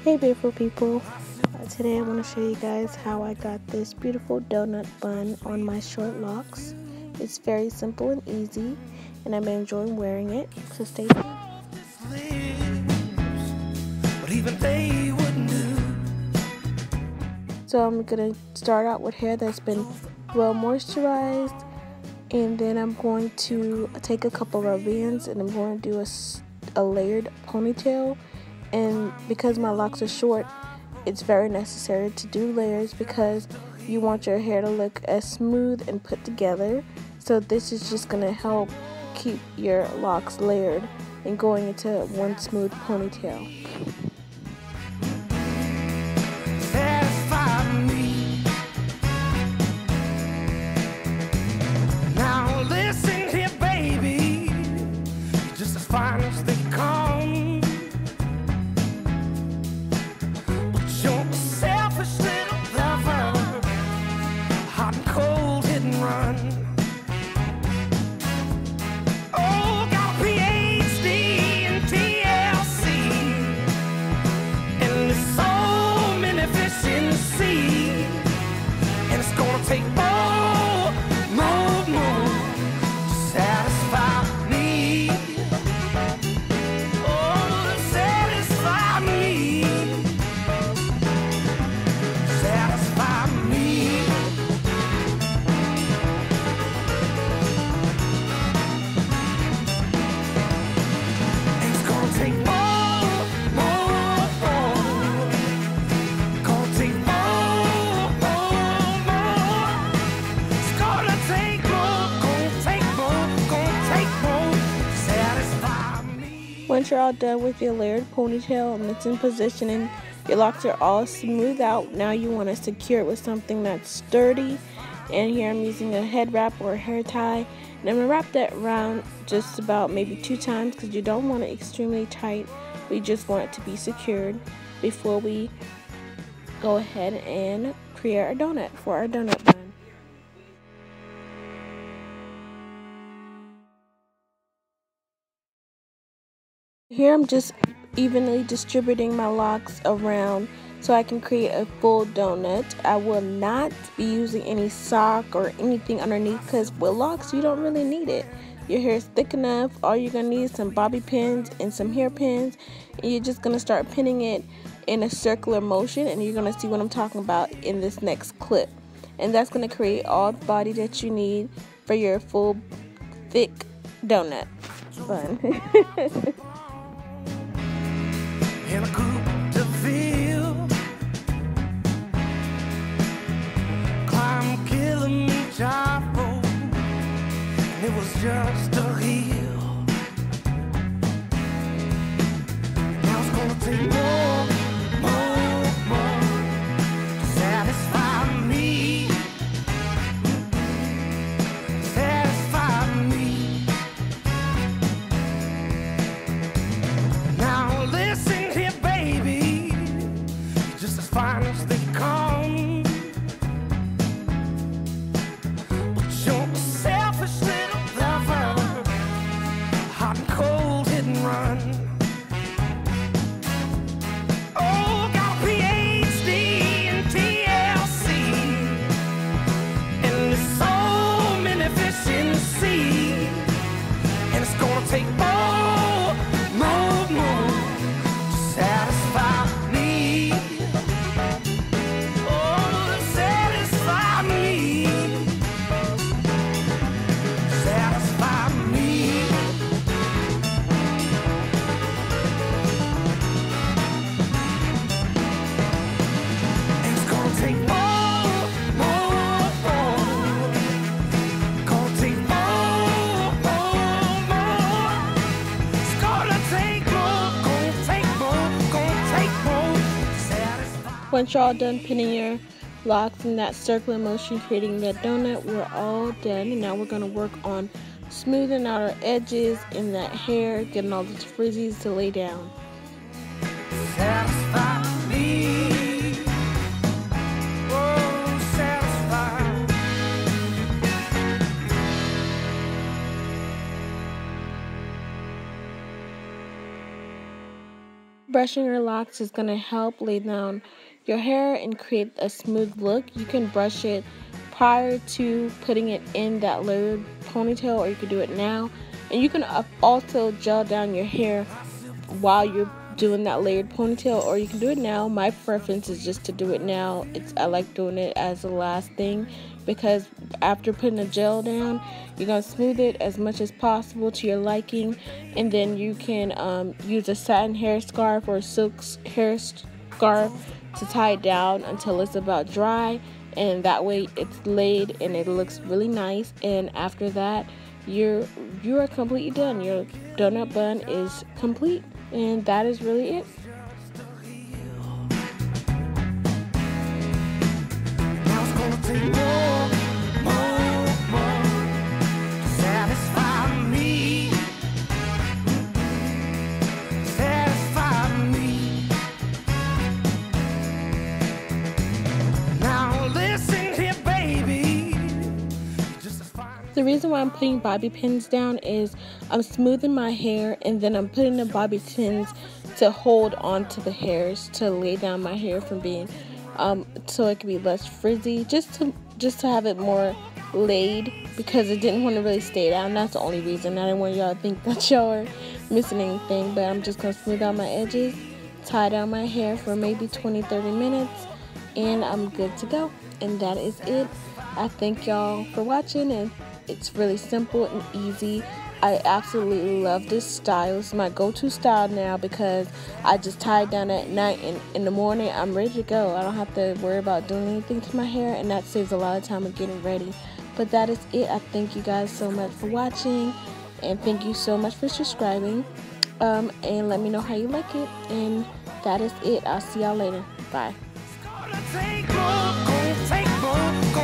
Hey beautiful people, today I want to show you guys how I got this beautiful donut bun on my short locks. It's very simple and easy and I'm enjoying wearing it, so stay tuned. So I'm going to start out with hair that's been well moisturized, and then I'm going to take a couple rubber bands and I'm going to do a layered ponytail. And because my locks are short, it's very necessary to do layers because you want your hair to look as smooth and put together. So this is just going to help keep your locks layered and going into one smooth ponytail. Now listen here, baby, you're just as fine as they come. Run. Oh, got a PhD in TLC, and there's so many fish in the sea, and it's gonna take more to satisfy me. Oh, to satisfy me, satisfy me. Once you're all done with your layered ponytail and it's in position and your locks are all smooth out, now you want to secure it with something that's sturdy. And here I'm using a head wrap or a hair tie, and I'm going to wrap that around just about maybe 2 times because you don't want it extremely tight. We just want it to be secured before we go ahead and create our donut for our donut bun. Here I'm just evenly distributing my locks around so I can create a full donut. I will not be using any sock or anything underneath because with locks you don't really need it. Your hair is thick enough. All you're going to need is some bobby pins and some hair pins, and you're just going to start pinning it in a circular motion, and you're going to see what I'm talking about in this next clip. And that's going to create all the body that you need for your full thick donut bun. In a coupe de ville, climb Kilimanjaro, and it was just a hill. Now it's gonna take more to satisfy me, satisfy me. Now listen, fine as they come, but you're a selfish little lover, hot and cold, hit and run. Oh, got a PhD in TLC, and there's so many fish in the sea, and it's gonna take more to satisfy me. Once you're all done pinning your locks in that circular motion, creating that donut, we're all done. And now we're going to work on smoothing out our edges in that hair, getting all the frizzies to lay down. Satisfy me. Oh, satisfy. brushing your locks is going to help lay down your hair and create a smooth look. You can brush it prior to putting it in that layered ponytail, or you can do it now. And you can also gel down your hair while you're doing that layered ponytail, or you can do it now. My preference is just to do it now. I like doing it as the last thing, because after putting the gel down, you're going to smooth it as much as possible to your liking, and then you can use a satin hair scarf or a silk hair scarf to tie it down until it's about dry, and that way it's laid and it looks really nice. And after that, you are completely done. Your donut bun is complete, and that is really it. Now it's gonna take more to satisfy me. Satisfy me. Now listen here, baby. Just as fine. The reason why I'm putting bobby pins down is I'm smoothing my hair, and then I'm putting the bobby pins to hold on to the hairs, to lay down my hair from being so it can be less frizzy, just to have it more laid, because it didn't want to really stay down. That's the only reason. I didn't want y'all to think that y'all are missing anything. But I'm just gonna smooth out my edges, tie down my hair for maybe 20-30 minutes, and I'm good to go. And that is it. I thank y'all for watching, and it's really simple and easy. I absolutely love this style. It's my go-to style now, because I just tie it down at night, and in the morning I'm ready to go. I don't have to worry about doing anything to my hair, and that saves a lot of time of getting ready. But that is it. I thank you guys so much for watching, and thank you so much for subscribing, and let me know how you like it. And that is it. I'll see y'all later. Bye. Gonna take more, gonna take more.